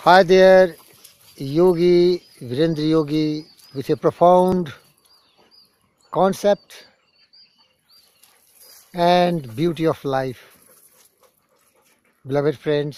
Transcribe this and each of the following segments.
Hi there, Yogi, Virendra Yogi, with a profound concept and beauty of life. Beloved friends,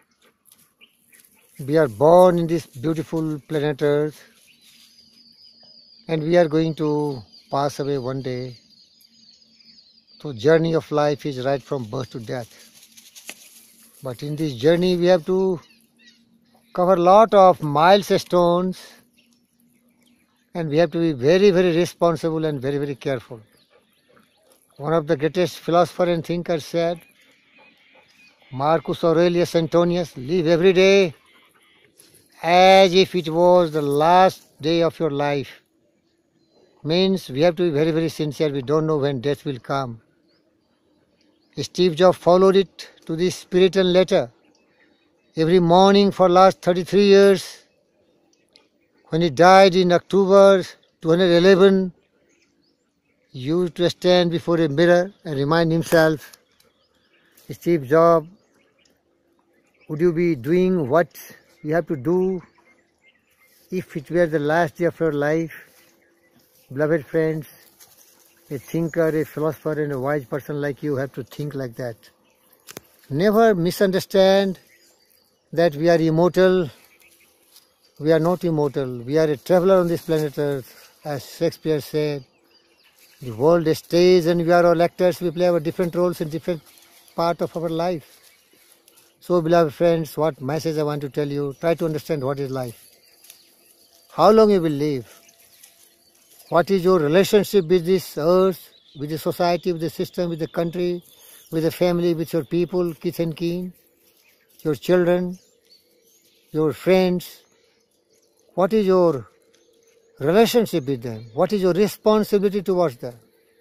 we are born in this beautiful planet Earth and we are going to pass away one day. So journey of life is right from birth to death. But in this journey we have to cover a lot of milestones and we have to be very, very responsible and very, very careful. One of the greatest philosophers and thinkers said, Marcus Aurelius Antonius, live every day as if it was the last day of your life. Means we have to be very, very sincere. We don't know when death will come. Steve Jobs followed it to the spiritual letter. Every morning for last 33 years, when he died in October 2011, he used to stand before a mirror and remind himself, Steve Jobs, would you be doing what you have to do if it were the last day of your life? Beloved friends, a thinker, a philosopher and a wise person like you have to think like that. Never misunderstand that we are immortal. We are not immortal. We are a traveler on this planet Earth. As Shakespeare said, the world is stage and we are all actors. We play our different roles in different part of our life. So, beloved friends, what message I want to tell you, try to understand what is life. How long you will live? What is your relationship with this earth, with the society, with the system, with the country, with the family, with your people, kith and kin, your children, your friends? What is your relationship with them? What is your responsibility towards them?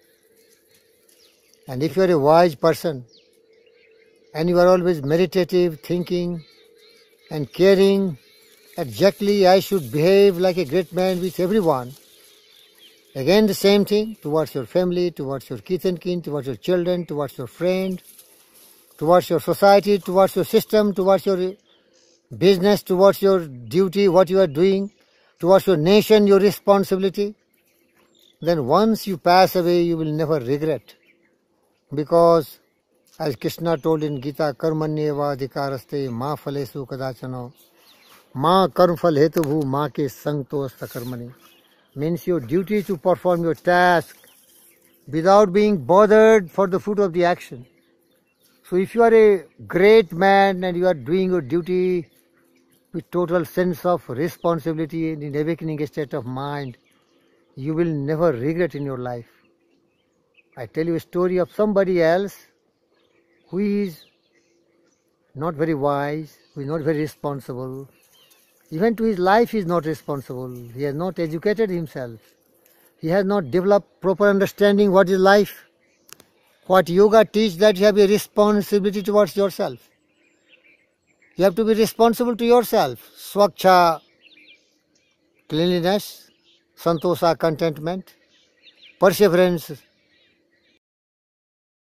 And if you are a wise person, and you are always meditative, thinking and caring, exactly I should behave like a great man with everyone. Again the same thing towards your family, towards your kith and kin, towards your children, towards your friend, towards your society, towards your system, towards your business, towards your duty, what you are doing, towards your nation, your responsibility. Then once you pass away, you will never regret. Because as Krishna told in Gita, Karmanyeva adhikaraste ma phalesu kadachano ma karm phal hetu bhu ma ke sangto asta karmani. Means your duty to perform your task without being bothered for the fruit of the action. So if you are a great man and you are doing your duty with total sense of responsibility and in awakening state of mind, you will never regret in your life. I tell you a story of somebody else who is not very wise, who is not very responsible. Even to his life he is not responsible. He has not educated himself. He has not developed proper understanding what is life. What yoga teaches, that you have a responsibility towards yourself. You have to be responsible to yourself. Swaksha, cleanliness, santosa, contentment, perseverance,